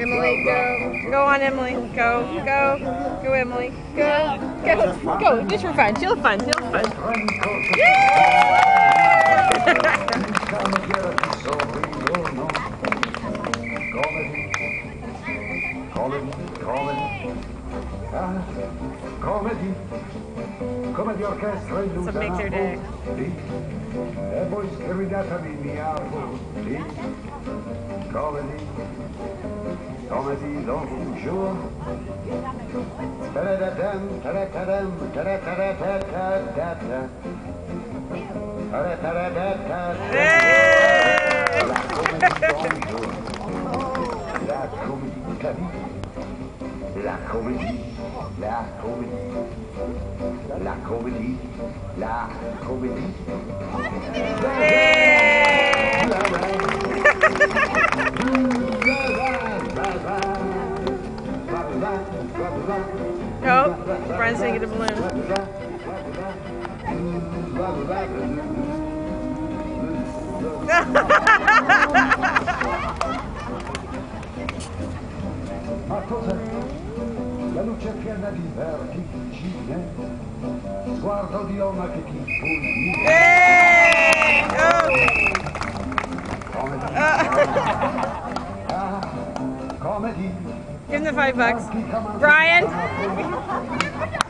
Emily, go. Go on, Emily. Go, go. Go, Emily. Go. Go. Go. Just for fun. She'll have fun. She'll have fun. Come di orchestra Makes her day. E poi scrivetevi mi arco lì. Come di don jour. Tadadam, tadadam, tadadadadadadada. La comédie, la comédie, la comédie, la comédie. Oh, Brian's singing a balloon. Ma cos'è? La luce piena di vertigine, sguardo di donna che ti fulmina. Comedy. Give him the $5. Brian!